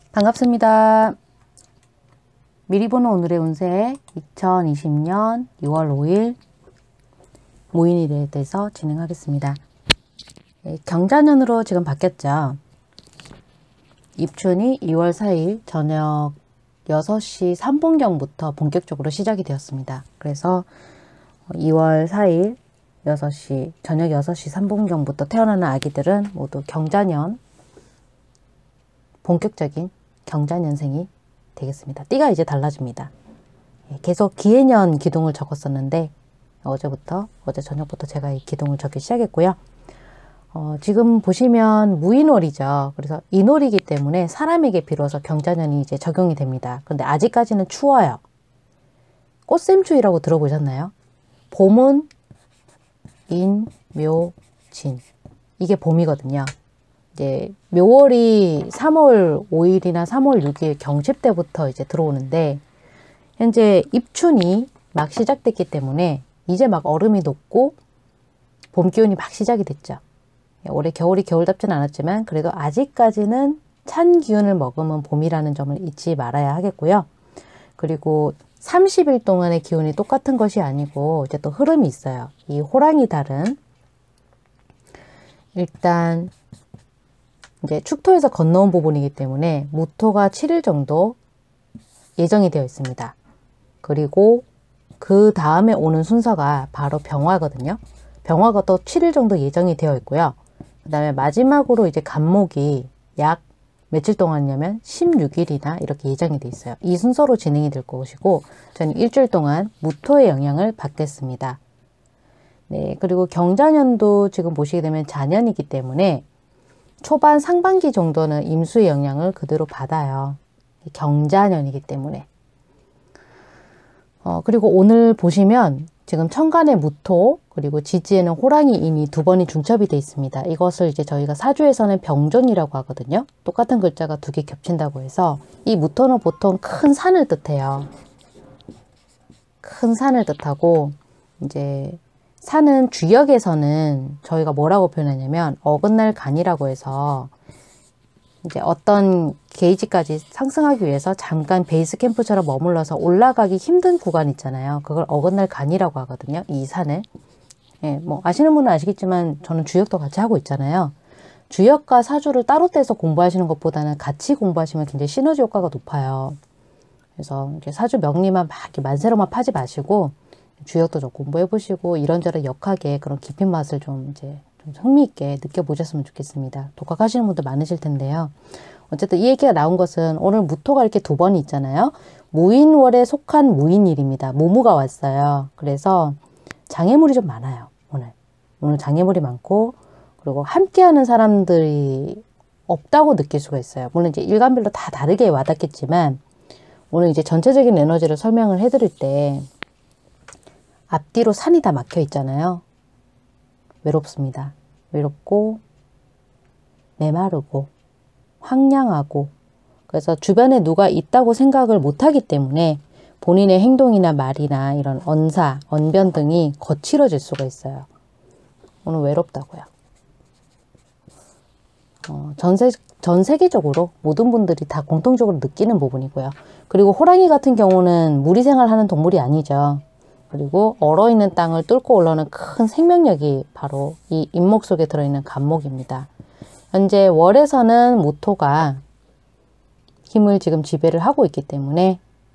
반갑습니다. 미리 보는 오늘의 운세 2020년 6월 5일 모인일에 대해서 진행하겠습니다. 경자년으로 지금 바뀌었죠. 입춘이 2월 4일 저녁 6시 3분경부터 본격적으로 시작이 되었습니다. 그래서 2월 4일 저녁 6시 3분경부터 태어나는 아기들은 모두 경자년, 본격적인 경자년생이 되겠습니다. 띠가 이제 달라집니다. 계속 기해년 기둥을 적었었는데 어제 저녁부터 제가 이 기둥을 적기 시작했고요. 지금 보시면 무인월이죠. 그래서 인월이기 때문에 사람에게 비로소 경자년이 이제 적용이 됩니다. 근데 아직까지는 추워요. 꽃샘추위라고 들어보셨나요? 봄은 인, 묘, 진. 이게 봄이거든요. 이제 묘월이 3월 5일이나 3월 6일 경칩 때부터 이제 들어오는데, 현재 입춘이 막 시작됐기 때문에 이제 막 얼음이 녹고 봄 기온이 막 시작이 됐죠. 올해 겨울이 겨울답진 않았지만 그래도 아직까지는 찬 기운을 머금은 봄이라는 점을 잊지 말아야 하겠고요. 그리고 30일 동안의 기온이 똑같은 것이 아니고 이제 또 흐름이 있어요. 이 호랑이 달은 일단 이제 축토에서 건너온 부분이기 때문에 무토가 7일 정도 예정이 되어 있습니다. 그리고 그 다음에 오는 순서가 바로 병화거든요. 병화가 또 7일 정도 예정이 되어 있고요. 그 다음에 마지막으로 이제 간목이 약 며칠 동안이냐면 16일이나 이렇게 예정이 되어 있어요. 이 순서로 진행이 될 것이고, 저는 일주일 동안 무토의 영향을 받겠습니다. 네, 그리고 경자년도 지금 보시게 되면 자년이기 때문에 초반 상반기 정도는 임수의 영향을 그대로 받아요. 경자년이기 때문에. 그리고 오늘 보시면 지금 천간에 무토, 그리고 지지에는 호랑이 인이 두 번이 중첩이 되어 있습니다. 이것을 이제 저희가 사주에서는 병존이라고 하거든요. 똑같은 글자가 두 개 겹친다고 해서, 이 무토는 보통 큰 산을 뜻해요. 큰 산을 뜻하고, 이제 산은 주역에서는 저희가 뭐라고 표현하냐면 어긋날 간이라고 해서, 이제 어떤 게이지까지 상승하기 위해서 잠깐 베이스 캠프처럼 머물러서 올라가기 힘든 구간 있잖아요. 그걸 어긋날 간이라고 하거든요. 이 산을. 예, 뭐 아시는 분은 아시겠지만 저는 주역도 같이 하고 있잖아요. 주역과 사주를 따로 떼서 공부하시는 것보다는 같이 공부하시면 굉장히 시너지 효과가 높아요. 그래서 이제 사주 명리만 막 이렇게 만세로만 파지 마시고 주역도 좀 공부해 보시고 이런저런 역학의 그런 깊은 맛을 좀 흥미있게 느껴보셨으면 좋겠습니다. 독학하시는 분들 많으실 텐데요. 어쨌든 이 얘기가 나온 것은 오늘 무토가 이렇게 두 번이 있잖아요. 무인월에 속한 무인일입니다. 무무가 왔어요. 그래서 장애물이 좀 많아요. 오늘 장애물이 많고, 그리고 함께하는 사람들이 없다고 느낄 수가 있어요. 물론 이제 일간별로 다 다르게 와닿겠지만 오늘 이제 전체적인 에너지를 설명을 해드릴 때 앞뒤로 산이 다 막혀 있잖아요. 외롭습니다. 외롭고 메마르고 황량하고, 그래서 주변에 누가 있다고 생각을 못하기 때문에 본인의 행동이나 말이나 이런 언사, 언변 등이 거칠어질 수가 있어요. 오늘 외롭다고요. 전 세계적으로 모든 분들이 다 공통적으로 느끼는 부분이고요. 그리고 호랑이 같은 경우는 무리 생활하는 동물이 아니죠. 그리고 얼어있는 땅을 뚫고 올라오는 큰 생명력이 바로 이 인목 속에 들어있는 간목입니다. 현재 월에서는 무토가 힘을 지금 지배를 하고 있기 때문에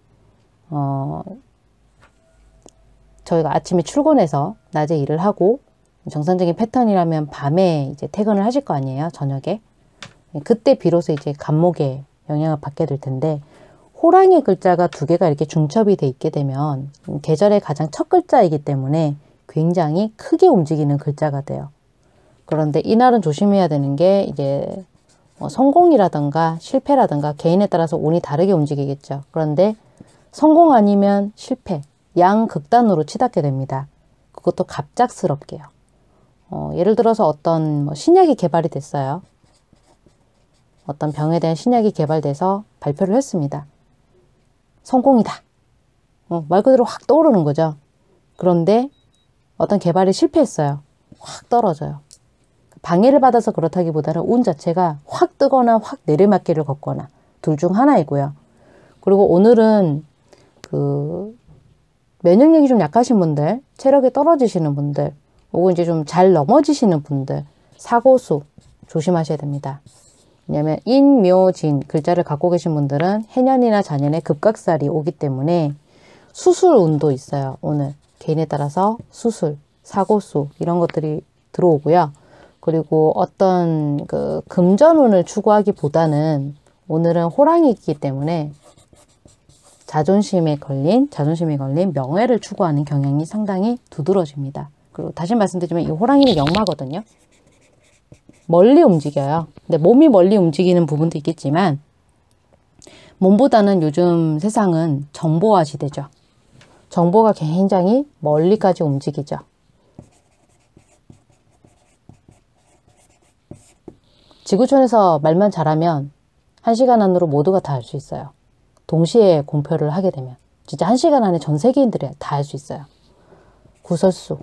저희가 아침에 출근해서 낮에 일을 하고, 정상적인 패턴이라면 밤에 이제 퇴근을 하실 거 아니에요, 저녁에. 그때 비로소 이제 간목의 영향을 받게 될 텐데, 호랑이 글자가 두 개가 이렇게 중첩이 돼 있게 되면 계절의 가장 첫 글자이기 때문에 굉장히 크게 움직이는 글자가 돼요. 그런데 이날은 조심해야 되는 게 이제 성공이라든가 실패라든가 개인에 따라서 운이 다르게 움직이겠죠. 그런데 성공 아니면 실패, 양극단으로 치닫게 됩니다. 그것도 갑작스럽게요. 예를 들어서 어떤 신약이 개발이 됐어요. 어떤 병에 대한 신약이 개발돼서 발표를 했습니다. 성공이다. 말 그대로 확 떠오르는 거죠. 그런데 어떤 개발이 실패했어요. 확 떨어져요. 방해를 받아서 그렇다기보다는 운 자체가 확 뜨거나 확 내리막길을 걷거나 둘 중 하나이고요. 그리고 오늘은 면역력이 좀 약하신 분들, 체력이 떨어지시는 분들, 혹은 이제 좀 잘 넘어지시는 분들, 사고수 조심하셔야 됩니다. 왜냐하면 인묘진 글자를 갖고 계신 분들은 해년이나 자년에 급각살이 오기 때문에 수술 운도 있어요. 오늘 개인에 따라서 수술, 사고수 이런 것들이 들어오고요. 그리고 어떤 금전운을 추구하기보다는 오늘은 호랑이이기 때문에 자존심이 걸린 명예를 추구하는 경향이 상당히 두드러집니다. 그리고 다시 말씀드리지만 이 호랑이는 역마거든요. 멀리 움직여요. 근데 몸이 멀리 움직이는 부분도 있겠지만 몸보다는 요즘 세상은 정보화 시대죠. 정보가 굉장히 멀리까지 움직이죠. 지구촌에서 말만 잘하면 1시간 안으로 모두가 다 알 수 있어요. 동시에 공표를 하게 되면 진짜 1시간 안에 전 세계인들이 다 알 수 있어요. 구설수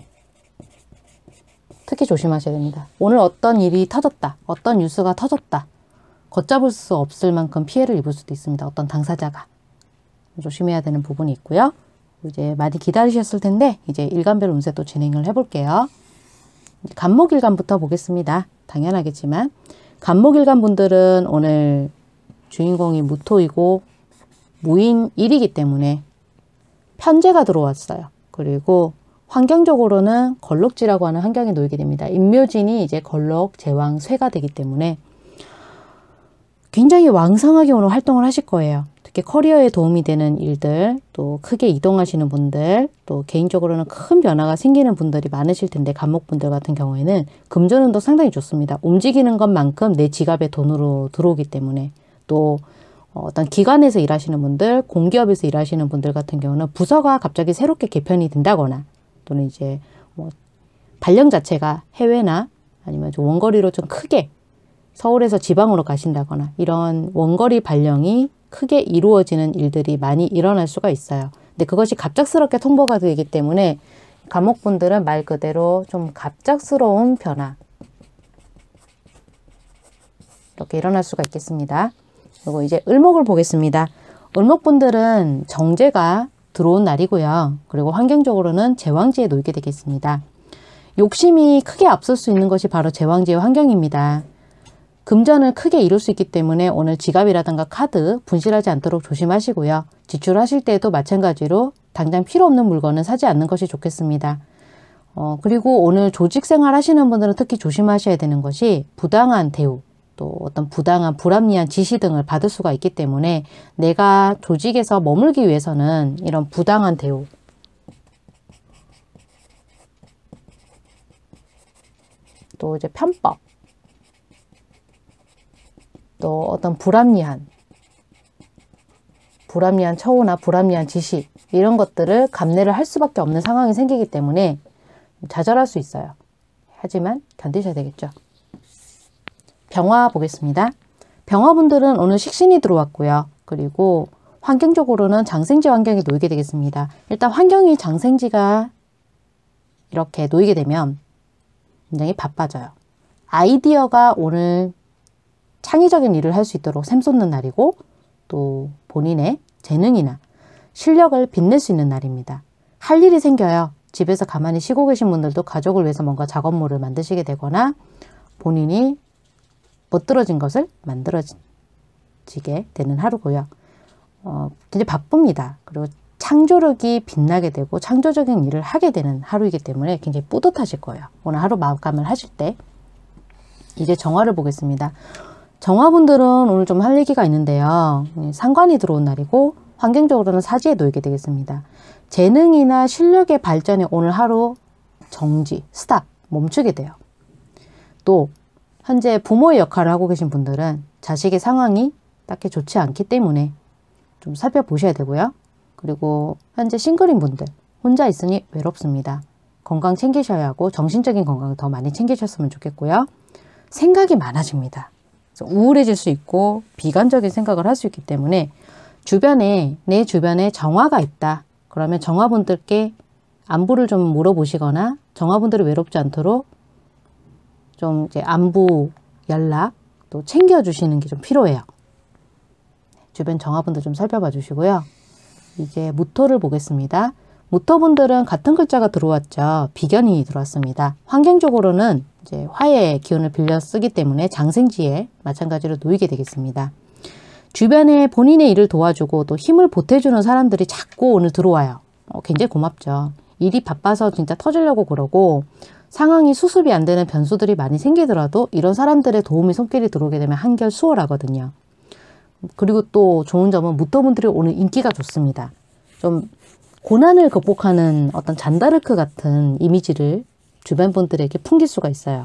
특히 조심하셔야 됩니다. 오늘 어떤 일이 터졌다, 어떤 뉴스가 터졌다, 걷잡을 수 없을 만큼 피해를 입을 수도 있습니다. 어떤 당사자가. 조심해야 되는 부분이 있고요. 이제 많이 기다리셨을 텐데 이제 일간별 운세 또 진행을 해볼게요. 간목일간부터 보겠습니다. 당연하겠지만 간목일간 분들은 오늘 주인공이 무토이고 무인일이기 때문에 편제가 들어왔어요. 그리고 환경적으로는 걸록지라고 하는 환경에 놓이게 됩니다. 인묘진이 이제 걸록, 제왕, 쇠가 되기 때문에 굉장히 왕성하게 오늘 활동을 하실 거예요. 특히 커리어에 도움이 되는 일들, 또 크게 이동하시는 분들, 또 개인적으로는 큰 변화가 생기는 분들이 많으실 텐데 간목분들 같은 경우에는 금전운도 상당히 좋습니다. 움직이는 것만큼 내 지갑에 돈으로 들어오기 때문에 또 어떤 기관에서 일하시는 분들, 공기업에서 일하시는 분들 같은 경우는 부서가 갑자기 새롭게 개편이 된다거나 또는 이제 발령 자체가 해외나 아니면 좀 원거리로 좀 크게 서울에서 지방으로 가신다거나 이런 원거리 발령이 크게 이루어지는 일들이 많이 일어날 수가 있어요. 근데 그것이 갑작스럽게 통보가 되기 때문에 간목분들은 말 그대로 좀 갑작스러운 변화 이렇게 일어날 수가 있겠습니다. 그리고 이제 을목을 보겠습니다. 을목분들은 정제가 들어온 날이고요. 그리고 환경적으로는 제왕지에 놓이게 되겠습니다. 욕심이 크게 앞설 수 있는 것이 바로 제왕지의 환경입니다. 금전을 크게 이룰 수 있기 때문에 오늘 지갑이라든가 카드 분실하지 않도록 조심하시고요. 지출하실 때도 마찬가지로 당장 필요 없는 물건은 사지 않는 것이 좋겠습니다. 그리고 오늘 조직생활 하시는 분들은 특히 조심하셔야 되는 것이 부당한 대우, 또 어떤 부당한 불합리한 지시 등을 받을 수가 있기 때문에 내가 조직에서 머물기 위해서는 이런 부당한 대우, 또 이제 편법, 또 어떤 불합리한 처우나 불합리한 지시 이런 것들을 감내를 할 수밖에 없는 상황이 생기기 때문에 좌절할 수 있어요. 하지만 견디셔야 되겠죠. 병화 보겠습니다. 병화분들은 오늘 식신이 들어왔고요. 그리고 환경적으로는 장생지 환경에 놓이게 되겠습니다. 일단 환경이 장생지가 이렇게 놓이게 되면 굉장히 바빠져요. 아이디어가 오늘 창의적인 일을 할 수 있도록 샘솟는 날이고 또 본인의 재능이나 실력을 빛낼 수 있는 날입니다. 할 일이 생겨요. 집에서 가만히 쉬고 계신 분들도 가족을 위해서 뭔가 작업물을 만드시게 되거나 본인이 멋들어진 것을 만들어지게 되는 하루고요. 굉장히 바쁩니다. 그리고 창조력이 빛나게 되고 창조적인 일을 하게 되는 하루이기 때문에 굉장히 뿌듯하실 거예요. 오늘 하루 마감을 하실 때. 이제 정화를 보겠습니다. 정화분들은 오늘 좀 할 얘기가 있는데요. 상관이 들어온 날이고 환경적으로는 사지에 놓이게 되겠습니다. 재능이나 실력의 발전이 오늘 하루 정지, 스탑, 멈추게 돼요. 또 현재 부모의 역할을 하고 계신 분들은 자식의 상황이 딱히 좋지 않기 때문에 좀 살펴보셔야 되고요. 그리고 현재 싱글인 분들 혼자 있으니 외롭습니다. 건강 챙기셔야 하고 정신적인 건강을 더 많이 챙기셨으면 좋겠고요. 생각이 많아집니다. 우울해질 수 있고 비관적인 생각을 할 수 있기 때문에 내 주변에 정화가 있다. 그러면 정화분들께 안부를 좀 물어보시거나 정화분들이 외롭지 않도록 좀 이제 안부 연락 또 챙겨주시는 게 좀 필요해요. 주변 정화분들 좀 살펴봐 주시고요. 이제 무토를 보겠습니다. 무토분들은 같은 글자가 들어왔죠. 비견이 들어왔습니다. 환경적으로는 이제 화의 기운을 빌려 쓰기 때문에 장생지에 마찬가지로 놓이게 되겠습니다. 주변에 본인의 일을 도와주고 또 힘을 보태주는 사람들이 자꾸 오늘 들어와요. 굉장히 고맙죠. 일이 바빠서 진짜 터지려고 그러고 상황이 수습이 안 되는 변수들이 많이 생기더라도 이런 사람들의 도움이 손길이 들어오게 되면 한결 수월하거든요. 그리고 또 좋은 점은 무토분들이 오늘 인기가 좋습니다. 좀 고난을 극복하는 어떤 잔다르크 같은 이미지를 주변 분들에게 풍길 수가 있어요.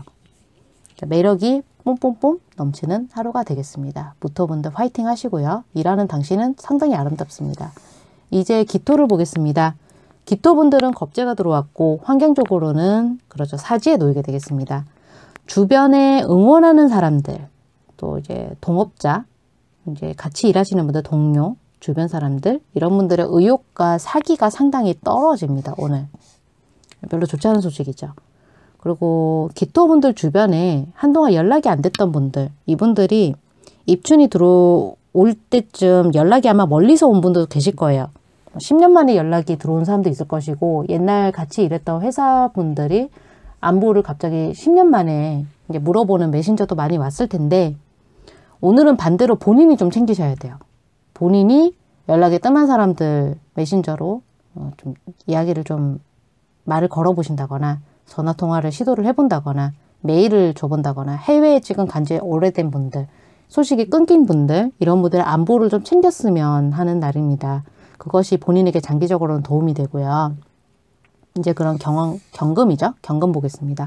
매력이 뽐뽐뽐 넘치는 하루가 되겠습니다. 무토분들 화이팅 하시고요. 일하는 당신은 상당히 아름답습니다. 이제 기토를 보겠습니다. 기토분들은 겁재가 들어왔고 환경적으로는 그렇죠. 사지에 놓이게 되겠습니다. 주변에 응원하는 사람들, 또 이제 동업자, 이제 같이 일하시는 분들, 동료, 주변 사람들 이런 분들의 의욕과 사기가 상당히 떨어집니다. 오늘 별로 좋지 않은 소식이죠. 그리고 기토분들 주변에 한동안 연락이 안 됐던 분들, 이분들이 입춘이 들어올 때쯤 연락이 아마 멀리서 온 분들도 계실 거예요. 10년 만에 연락이 들어온 사람도 있을 것이고 옛날 같이 일했던 회사분들이 안부를 갑자기 10년 만에 이제 물어보는 메신저도 많이 왔을 텐데 오늘은 반대로 본인이 좀 챙기셔야 돼요. 본인이 연락이 뜸한 사람들 메신저로 좀 이야기를 좀 말을 걸어보신다거나 전화통화를 시도를 해본다거나 메일을 줘본다거나 해외에 지금 간지 오래된 분들, 소식이 끊긴 분들 이런 분들의 안부를 좀 챙겼으면 하는 날입니다. 그것이 본인에게 장기적으로는 도움이 되고요. 이제 그런 경금이죠. 경금 보겠습니다.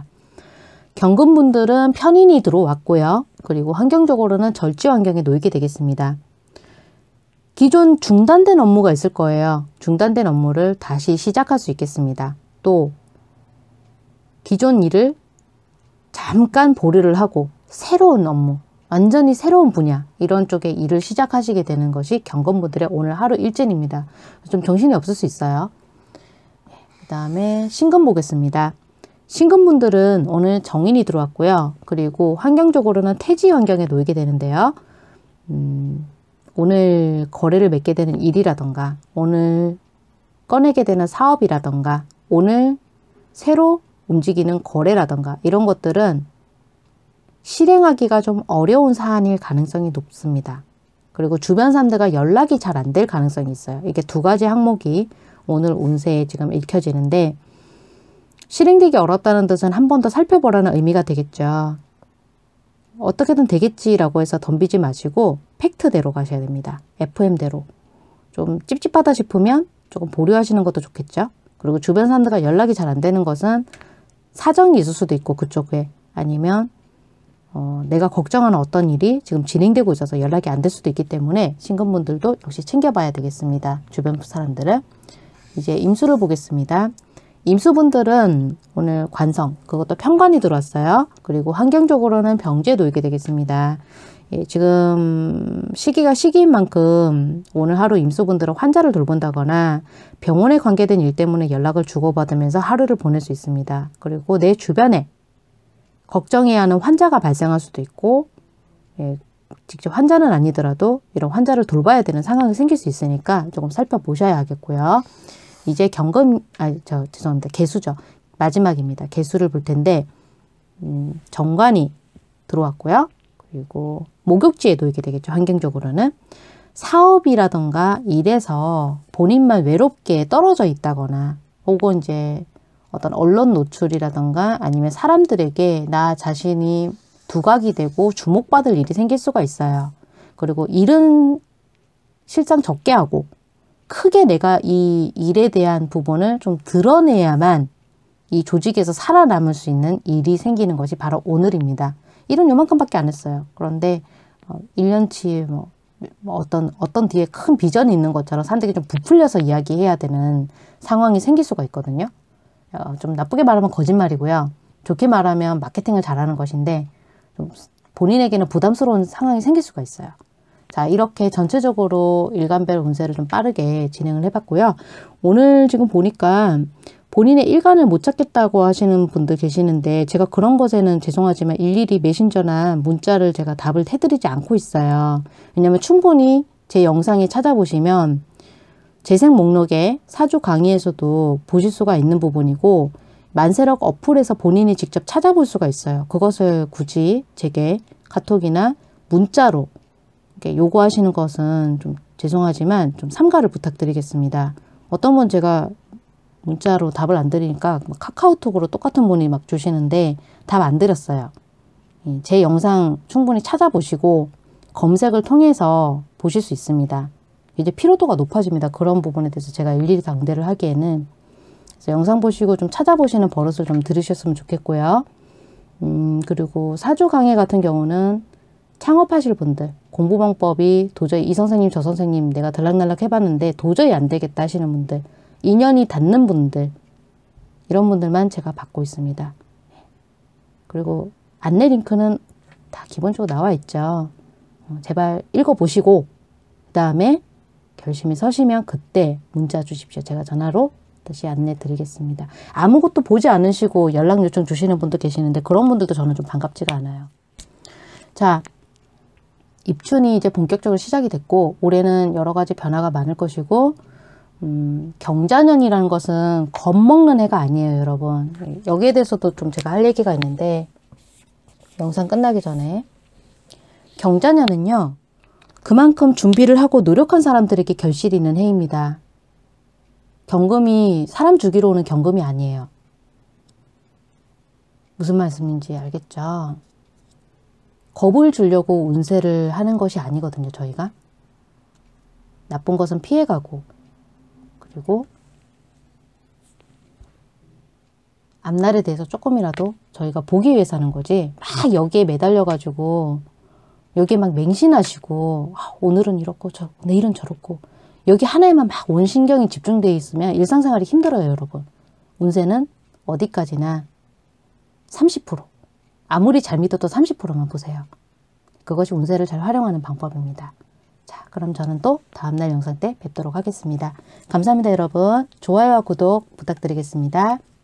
경금분들은 편인이 들어왔고요. 그리고 환경적으로는 절지 환경에 놓이게 되겠습니다. 기존 중단된 업무가 있을 거예요. 중단된 업무를 다시 시작할 수 있겠습니다. 또 기존 일을 잠깐 보류를 하고 새로운 업무, 완전히 새로운 분야 이런 쪽에 일을 시작하시게 되는 것이 경금분들의 오늘 하루 일진입니다. 좀 정신이 없을 수 있어요. 그 다음에 신금 보겠습니다. 신금분들은 오늘 정인이 들어왔고요. 그리고 환경적으로는 태지 환경에 놓이게 되는데요. 오늘 거래를 맺게 되는 일이라던가 오늘 꺼내게 되는 사업이라던가 오늘 새로 움직이는 거래라던가 이런 것들은 실행하기가 좀 어려운 사안일 가능성이 높습니다. 그리고 주변 사람들과 연락이 잘 안 될 가능성이 있어요. 이게 두 가지 항목이 오늘 운세에 지금 읽혀지는데 실행되기 어렵다는 뜻은 한 번 더 살펴보라는 의미가 되겠죠. 어떻게든 되겠지라고 해서 덤비지 마시고 팩트대로 가셔야 됩니다. FM대로. 좀 찝찝하다 싶으면 조금 보류하시는 것도 좋겠죠. 그리고 주변 사람들과 연락이 잘 안 되는 것은 사정이 있을 수도 있고 그쪽에 아니면 내가 걱정하는 어떤 일이 지금 진행되고 있어서 연락이 안 될 수도 있기 때문에 신금분들도 역시 챙겨봐야 되겠습니다. 주변 사람들을. 이제 임수를 보겠습니다. 임수분들은 오늘 관성, 그것도 편관이 들어왔어요. 그리고 환경적으로는 병지에 놓이게 되겠습니다. 예, 지금 시기가 시기인 만큼 오늘 하루 임수분들은 환자를 돌본다거나 병원에 관계된 일 때문에 연락을 주고받으면서 하루를 보낼 수 있습니다. 그리고 내 주변에 걱정해야 하는 환자가 발생할 수도 있고 예, 직접 환자는 아니더라도 이런 환자를 돌봐야 되는 상황이 생길 수 있으니까 조금 살펴보셔야 하겠고요. 이제 죄송합니다. 개수죠. 마지막입니다. 개수를 볼 텐데 정관이 들어왔고요. 그리고 목욕지에 놓이게 되겠죠. 환경적으로는. 사업이라던가 일에서 본인만 외롭게 떨어져 있다거나 혹은 이제 어떤 언론 노출이라던가 아니면 사람들에게 나 자신이 두각이 되고 주목받을 일이 생길 수가 있어요. 그리고 일은 실상 적게 하고 크게 내가 이 일에 대한 부분을 좀 드러내야만 이 조직에서 살아남을 수 있는 일이 생기는 것이 바로 오늘입니다. 일은 요만큼밖에 안 했어요. 그런데 1년치 어떤 뒤에 큰 비전이 있는 것처럼 사람들이 좀 부풀려서 이야기해야 되는 상황이 생길 수가 있거든요. 좀 나쁘게 말하면 거짓말이고요. 좋게 말하면 마케팅을 잘하는 것인데 좀 본인에게는 부담스러운 상황이 생길 수가 있어요. 자, 이렇게 전체적으로 일간별 운세를 좀 빠르게 진행을 해봤고요. 오늘 지금 보니까 본인의 일간을 못 찾겠다고 하시는 분들 계시는데 제가 그런 것에는 죄송하지만 일일이 메신저나 문자를 제가 답을 해드리지 않고 있어요. 왜냐하면 충분히 제 영상에 찾아보시면 재생 목록에 사주 강의에서도 보실 수가 있는 부분이고 만세력 어플에서 본인이 직접 찾아볼 수가 있어요. 그것을 굳이 제게 카톡이나 문자로 이렇게 요구하시는 것은 좀 죄송하지만 좀 삼가를 부탁드리겠습니다. 어떤 분 제가 문자로 답을 안 드리니까 카카오톡으로 똑같은 분이 막 주시는데 답 안 드렸어요. 제 영상 충분히 찾아보시고 검색을 통해서 보실 수 있습니다. 이제 피로도가 높아집니다. 그런 부분에 대해서 제가 일일이 당대를 하기에는. 그래서 영상 보시고 좀 찾아보시는 버릇을 좀 들으셨으면 좋겠고요. 그리고 사주 강의 같은 경우는 창업하실 분들, 공부방법이 도저히 이 선생님 저 선생님 내가 들락날락 해봤는데 도저히 안 되겠다 하시는 분들, 인연이 닿는 분들, 이런 분들만 제가 받고 있습니다. 그리고 안내 링크는 다 기본적으로 나와 있죠. 제발 읽어보시고 그 다음에 결심이 서시면 그때 문자 주십시오. 제가 전화로 다시 안내 드리겠습니다. 아무것도 보지 않으시고 연락 요청 주시는 분도 계시는데 그런 분들도 저는 좀 반갑지가 않아요. 자, 입춘이 이제 본격적으로 시작이 됐고 올해는 여러 가지 변화가 많을 것이고 경자년이라는 것은 겁먹는 해가 아니에요, 여러분. 여기에 대해서도 좀 제가 할 얘기가 있는데 영상 끝나기 전에 경자년은요. 그만큼 준비를 하고 노력한 사람들에게 결실이 있는 해입니다. 경금이 사람 주기로 오는 경금이 아니에요. 무슨 말씀인지 알겠죠? 겁을 주려고 운세를 하는 것이 아니거든요, 저희가. 나쁜 것은 피해가고 그리고 앞날에 대해서 조금이라도 저희가 보기 위해서 하는 거지 막 여기에 매달려가지고 여기에 막 맹신하시고 오늘은 이렇고 내일은 저렇고 여기 하나에만 막 온 신경이 집중되어 있으면 일상생활이 힘들어요, 여러분. 운세는 어디까지나 30%. 아무리 잘 믿어도 30%만 보세요. 그것이 운세를 잘 활용하는 방법입니다. 자, 그럼 저는 또 다음날 영상 때 뵙도록 하겠습니다. 감사합니다, 여러분. 좋아요와 구독 부탁드리겠습니다.